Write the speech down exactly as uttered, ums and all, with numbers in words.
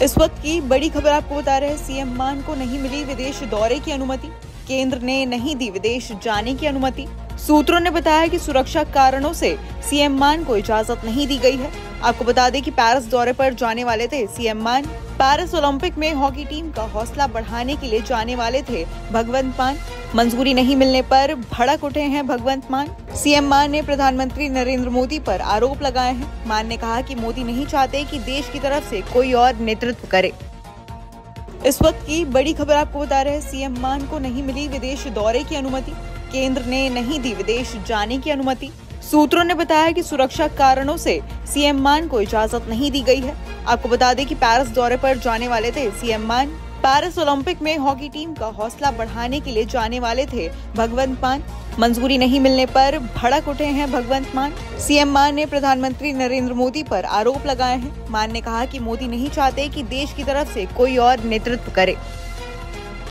इस वक्त की बड़ी खबर आपको बता रहे हैं। सीएम मान को नहीं मिली विदेश दौरे की अनुमति। केंद्र ने नहीं दी विदेश जाने की अनुमति। सूत्रों ने बताया कि सुरक्षा कारणों से सीएम मान को इजाजत नहीं दी गई है। आपको बता दें कि पेरिस दौरे पर जाने वाले थे सीएम मान। पेरिस ओलंपिक में हॉकी टीम का हौसला बढ़ाने के लिए जाने वाले थे भगवंत मान। मंजूरी नहीं मिलने पर भड़क उठे हैं भगवंत मान। सीएम मान ने प्रधानमंत्री नरेंद्र मोदी पर आरोप लगाए हैं। मान ने कहा कि मोदी नहीं चाहते कि देश की तरफ से कोई और नेतृत्व करे। इस वक्त की बड़ी खबर आपको बता रहे हैं। सीएम मान को नहीं मिली विदेश दौरे की अनुमति। केंद्र ने नहीं दी विदेश जाने की अनुमति। सूत्रों ने बताया कि सुरक्षा कारणों से सीएम मान को इजाजत नहीं दी गई है। आपको बता दें कि पेरिस दौरे पर जाने वाले थे सीएम मान। पेरिस ओलंपिक में हॉकी टीम का हौसला बढ़ाने के लिए जाने वाले थे भगवंत मान। मंजूरी नहीं मिलने पर भड़क उठे हैं भगवंत मान। सीएम मान ने प्रधानमंत्री नरेंद्र मोदी पर आरोप लगाए हैं। मान ने कहा कि मोदी नहीं चाहते कि देश की तरफ से कोई और नेतृत्व करे।